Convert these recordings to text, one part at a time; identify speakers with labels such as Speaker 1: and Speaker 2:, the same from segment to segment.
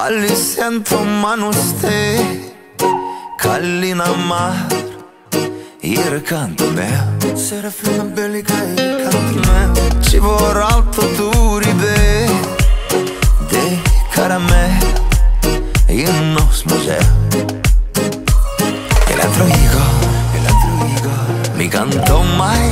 Speaker 1: Ali siento mano ste Kallina mar il canto mio Serafina bellica il canto mio Ci vorrà alto duribe De caramel In nos museo E l'altro higo Mi canto mai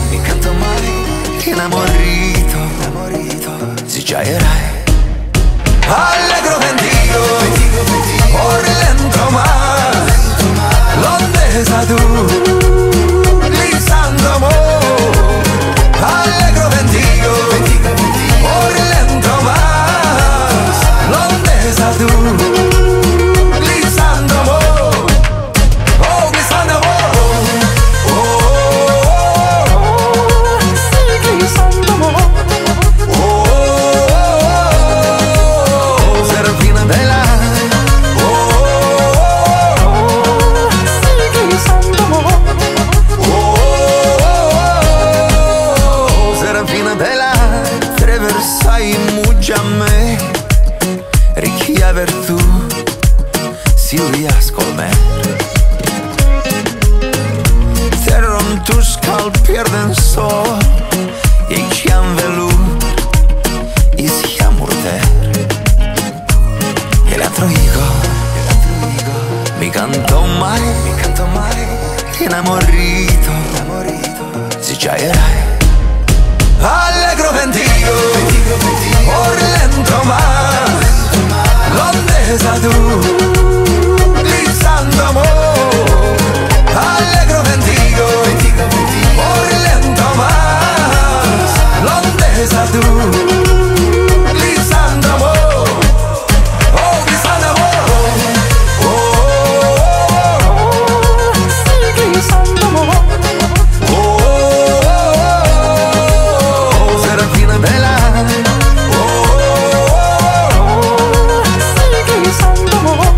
Speaker 1: Enamorito Si già erai Allegro contigo Por lento más ¿Dónde estás tú? Lisando amor Allegro contigo Por lento más ¿Dónde estás tú? Lisando amor Oh, lisando amor Sigue lisando amor Serafina bella sigue lisando amor Serafina bella Traversai mugiame Richia vertu Silvia scolmer Terron tu scal pierden so E ci-am velut Isia murter E l'altro higo Mi canto mai Enamorito Si già erai Allegro contigo Por lento más ¿Dónde estás tú? Lisando amor Allegro contigo Por lento más ¿Dónde estás tú? Lisando amor Oh, lisando amor Sigue lisando amor Serafina bella Sigue lisando amor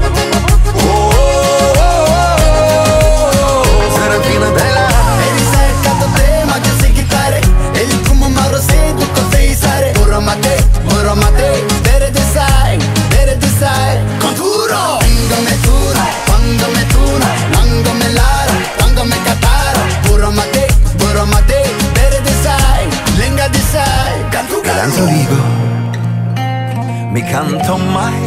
Speaker 1: Serafina bella
Speaker 2: Eri cercato te ma che sei chitarre Eli come Mauro segui cos'ei sare Moromate, bere de sai Conturo Quando me tuna Quando me lara Quando me catara Moromate, bere de sai Lenga de sai
Speaker 1: E l'altro higo Mi canto mai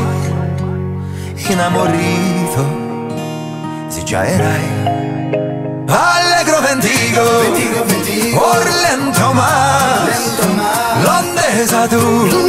Speaker 1: Enamorito Si già erai Allegro contigo Por lento más ¿Dónde estás tú?